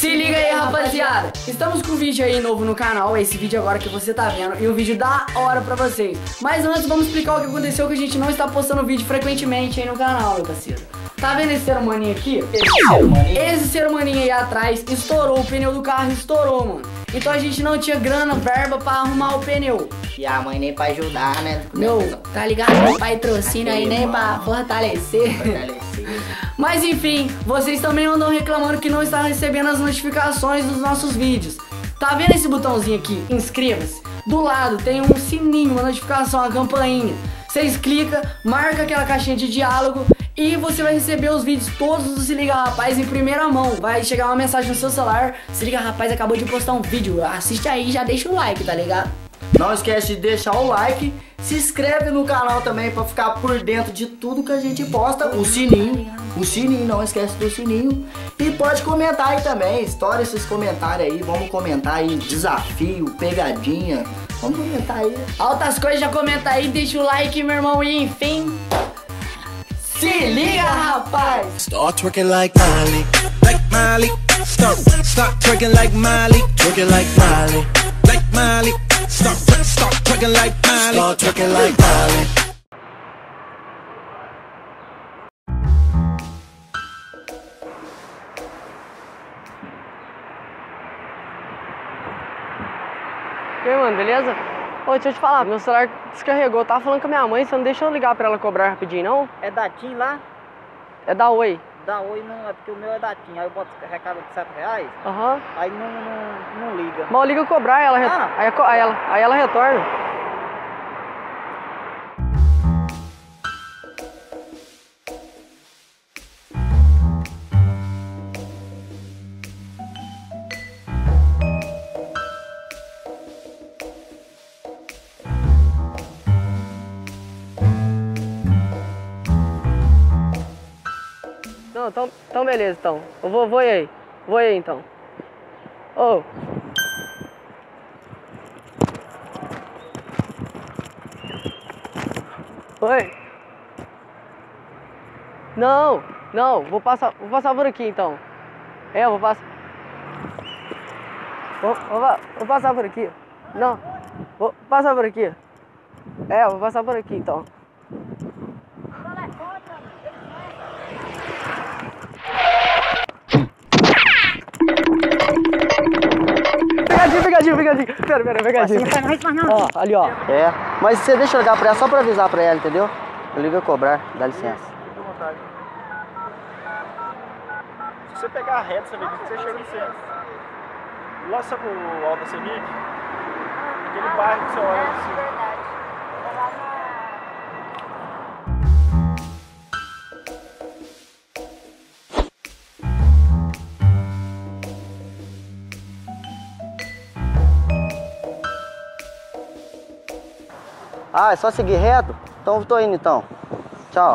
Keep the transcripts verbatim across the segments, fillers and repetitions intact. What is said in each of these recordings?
Se liga aí, rapaziada. Estamos com um vídeo aí novo no canal. Esse vídeo agora que você tá vendo. E um vídeo da hora pra vocês. Mas antes vamos explicar o que aconteceu, que a gente não está postando vídeo frequentemente aí no canal, meu parceiro. Tá vendo esse ser humaninho aqui? Esse ser humaninho? Esse ser humaninho aí atrás estourou, o pneu do carro estourou, mano. Então a gente não tinha grana, verba pra arrumar o pneu. E a mãe nem pra ajudar, né? Meu, tá ligado? Meu patrocínio aí nem pra fortalecer. Fortalecer. Mas enfim, vocês também andam reclamando que não estão recebendo as notificações dos nossos vídeos. Tá vendo esse botãozinho aqui? Inscreva-se. Do lado tem um sininho, uma notificação, uma campainha. Vocês clicam, marca aquela caixinha de diálogo e você vai receber os vídeos todos do Se Liga Rapaz em primeira mão. Vai chegar uma mensagem no seu celular: Se Liga Rapaz acabou de postar um vídeo. Assiste aí e já deixa o like, tá ligado? Não esquece de deixar o like, se inscreve no canal também pra ficar por dentro de tudo que a gente posta. O sininho, o sininho, não esquece do sininho. E pode comentar aí também, estoura esses comentários aí, vamos comentar aí, desafio, pegadinha. Vamos comentar aí. Altas coisas, já comenta aí, deixa o like, meu irmão, e enfim... Se liga, rapaz! Start twerking like Miley, like Miley. Start, start twerking like Miley, twerking like Miley, like Miley. Start, start twerking like Miley, start twerking like Miley. E aí, mano, beleza? Ô, deixa eu te falar, meu celular descarregou, tava falando com a minha mãe, você não deixa eu ligar pra ela cobrar rapidinho, não? É da TIM lá? É da Oi. Da Oi não, é porque o meu é da TIM, aí eu boto recarga de sete reais, Aham. aí não, não, não liga. Mal liga cobrar, ela, Ah. aí, aí, ela, aí ela retorna. Não, então, então beleza, então. Eu vou, vou aí. Vou aí, então. Ô. Oi. Não, não. Vou passar, vou passar por aqui, então. É, eu vou passar. Vou, vou, vou passar por aqui. Não. Vou passar por aqui. É, eu vou passar por aqui, então. Pegadinho, pegadinho, pegadinho. Pera, pera, pegadinho. Assim, não faz não. Ó, ali, ó. É, mas você deixa eu ligar pra ela só pra avisar pra ela, entendeu? Eu ligo a cobrar, dá licença. Fica à vontade. Se você pegar reto, você vê que você chega no centro. Lá sabe o Alta Semic? Aquele bairro que você olha assim. Ah, é só seguir reto? Então eu tô indo então. Tchau.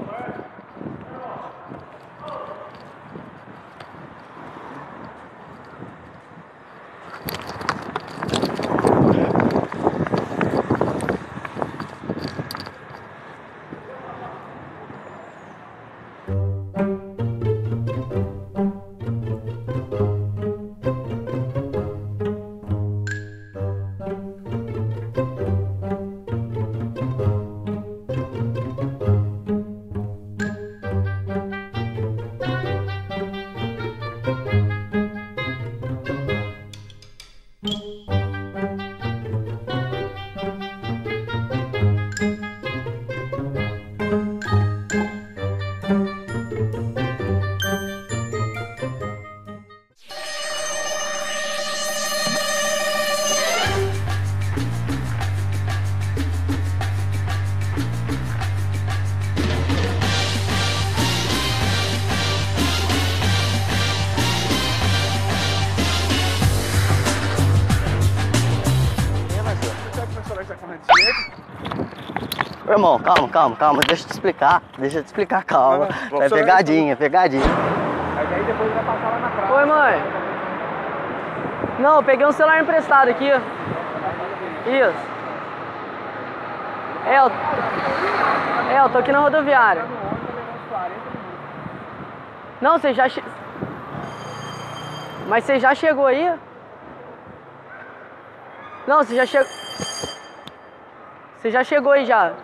Ô, irmão, calma, calma, calma, deixa eu te explicar, deixa eu te explicar, calma. Não, não, É pegadinha, pegadinha. Aí aí depois vai passar lá na praia. Oi, mãe. Não, eu peguei um celular emprestado aqui. Isso. É, eu... É, eu tô aqui na Mas você já chegou aí? Não, você já chegou. Você já chegou aí já.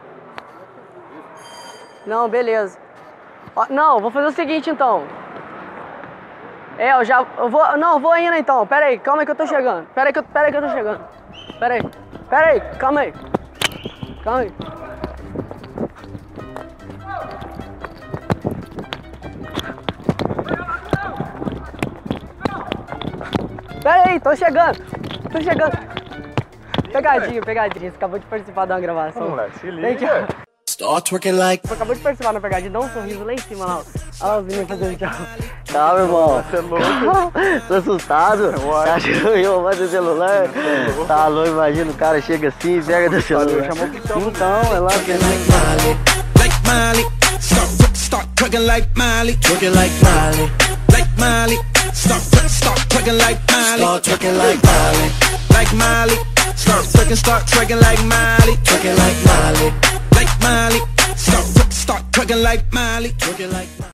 Não, beleza. Ó, não, vou fazer o seguinte então. É, eu já. Eu vou. Não, eu vou ainda então. Pera aí, calma aí que eu tô chegando. Pera aí que eu, pera aí que eu tô chegando. Pera aí. Pera aí, calma aí. Calma aí. Pera aí, tô chegando. Tô chegando. Pegadinha, pegadinha. Você acabou de participar de uma gravação. Moleque, se Vem liga. cá. Start twerking like. Você acabou de participar da pegadinha, dá um sorriso lá em cima lá. Olha lá os meninos fazendo tchau. Calma, irmão. Você é louco. Tô assustado. Tá achando que eu vou fazer celular? Tá louco, imagina o cara chega assim e pega do celular. Chamou o Picão. Então, é lá que Like Miley, like Miley. Start, start twerking like Miley, twerking like Miley, like Miley. Start, start twerking like Miley, start twerking like Miley, like Miley. Start twerking, start twerking like Miley, twerking like Miley, like Miley. Start, start twerking like Miley, twerking like Miley.